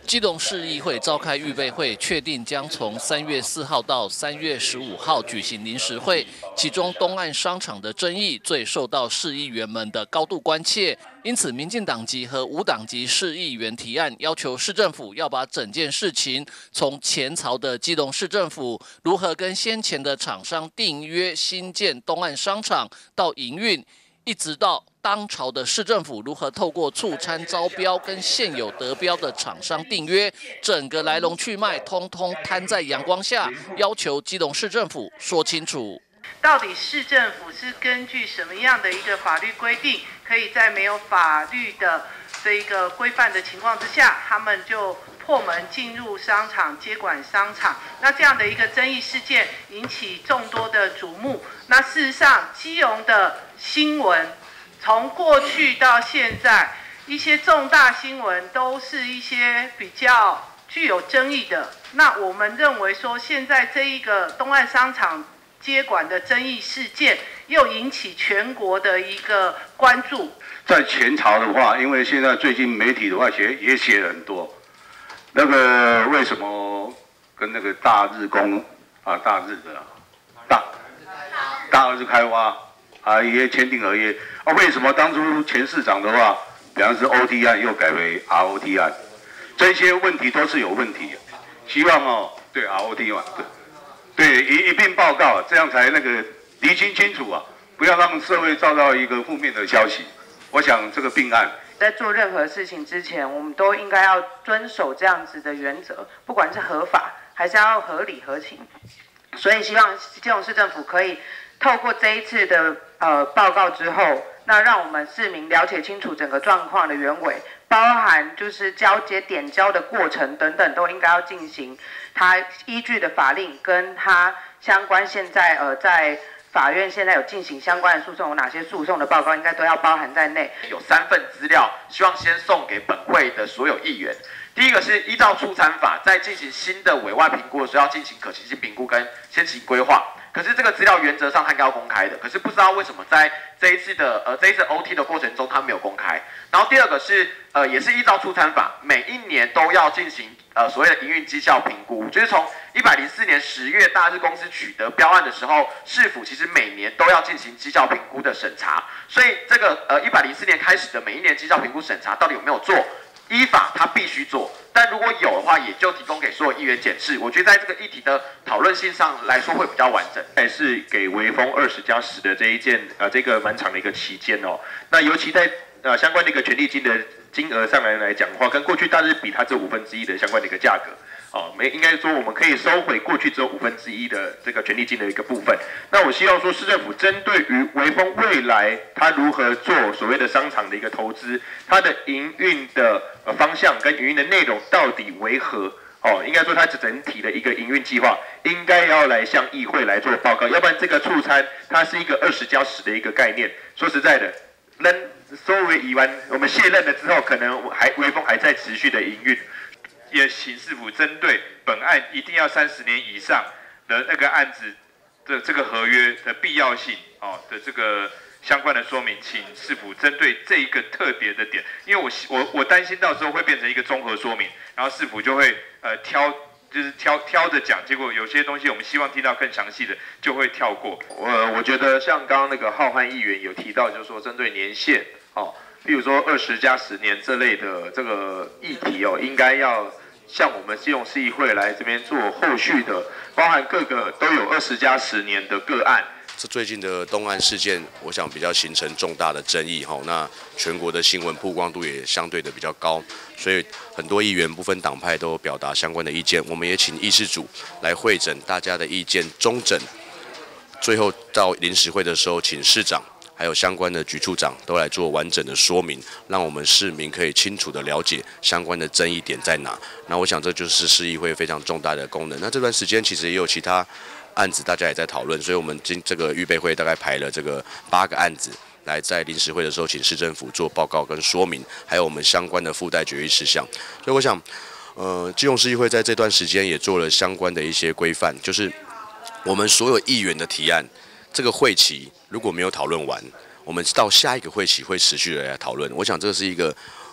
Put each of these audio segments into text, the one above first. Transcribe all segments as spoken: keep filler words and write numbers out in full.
基隆市议会召开预备会，确定将从三月四号到三月十五号举行临时会。其中东岸商场的争议最受到市议员们的高度关切，因此民进党籍和无党籍市议员提案，要求市政府要把整件事情从前朝的基隆市政府如何跟先前的厂商订约新建东岸商场到营运，一直到当朝的市政府如何透过促参招标跟现有得标的厂商订约，整个来龙去脉通通摊在阳光下，要求基隆市政府说清楚。 到底市政府是根据什么样的一个法律规定，可以在没有法律的这一个规范的情况之下，他们就破门进入商场接管商场？那这样的一个争议事件引起众多的瞩目。那事实上，基隆的新闻从过去到现在，一些重大新闻都是一些比较具有争议的。那我们认为说，现在这一个东岸商场接管的争议事件，又引起全国的一个关注。 在前朝的话，因为现在最近媒体的话写也写了很多，那个为什么跟那个大日工啊大日的大大日开挖啊也签订合约啊？为什么当初前市长的话，比方是 O T 案又改为 R O T 案？这些问题都是有问题的。希望哦，对 R O T 嘛，对。对，一一并报告，这样才那个厘清清楚啊，不要让社会遭到一个负面的消息。我想这个并案， 在做任何事情之前，我们都应该要遵守这样子的原则，不管是合法还是要合理合情。所以希望基隆市政府可以透过这一次的呃报告之后，那让我们市民了解清楚整个状况的原委，包含就是交接点交的过程等等，都应该要进行它依据的法令，跟它相关现在呃在法院现在有进行相关的诉讼，有哪些诉讼的报告应该都要包含在内。 有三份资料，希望先送给本会的所有议员。第一个是依照促参法，在进行新的委外评估的时候，要进行可行性评估跟先行规划。可是这个资料原则上它应该要公开的，可是不知道为什么在这一次的呃这一次 O T 的过程中它没有公开。然后第二个是呃也是依照促参法，每一年都要进行呃所谓的营运绩效评估，就是从一百零四年十月大日公司取得标案的时候，市府其实每年都要进行绩效评估的审查，所以这个呃一百零四年开始的每一年绩效评估审查到底有没有做？依法他必须做，但如果有的话，也就提供给所有议员检视。我觉得在这个议题的讨论性上来说会比较完整。 还是给微风二十加十的这一件呃这个蛮长的一个期间哦。那尤其在呃相关的一个权利金的金额上来来讲的话，跟过去大日比它这五分之一的相关的一个价格。哦，没应该说我们可以收回过去只有五分之一的这个权利金的一个部分。那我希望说市政府针对于微风未来它如何做所谓的商场的一个投资，它的营运的呃方向跟营运的内容到底为何？哦，应该说它整体的一个营运计划应该要来向议会来做报告，要不然这个促参它是一个二十加十的一个概念。说实在的，任收为已完，我们卸任了之后，可能还微风还在持续的营运。 也请市府针对本案一定要三十年以上的那个案子的这个合约的必要性哦的这个相关的说明，请市府针对这一个特别的点，因为我我我担心到时候会变成一个综合说明，然后市府就会呃挑就是挑挑着讲，结果有些东西我们希望听到更详细的就会跳过。 我我觉得像刚刚那个浩瀚议员有提到，就是说针对年限哦，譬如说二十加十年这类的这个议题哦，应该要向我们基隆市议会来这边做后续的，包含各个都有二十加十年的个案。 这最近的东岸事件，我想比较形成重大的争议哈。那全国的新闻曝光度也相对的比较高，所以很多议员不分党派都表达相关的意见。我们也请议事组来会诊大家的意见，中诊。最后到临时会的时候，请市长还有相关的局处长都来做完整的说明，让我们市民可以清楚的了解相关的争议点在哪。那我想这就是市议会非常重大的功能。那这段时间其实也有其他案子，大家也在讨论，所以我们今这个预备会大概排了这个八个案子，来在临时会的时候请市政府做报告跟说明，还有我们相关的附带决议事项。所以我想，呃，基隆市议会在这段时间也做了相关的一些规范，就是我们所有议员的提案，这个会期如果没有讨论完，我们到下一个会期会持续的来讨论。我想这是一个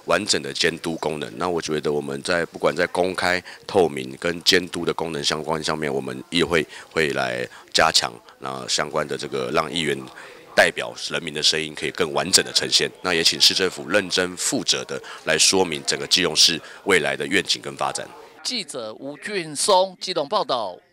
完整的监督功能。那我觉得我们在不管在公开、透明跟监督的功能相关上面，我们议会会来加强那相关的这个让议员代表人民的声音可以更完整的呈现。那也请市政府认真负责的来说明整个基隆市未来的愿景跟发展。 记者吴俊松基隆报道。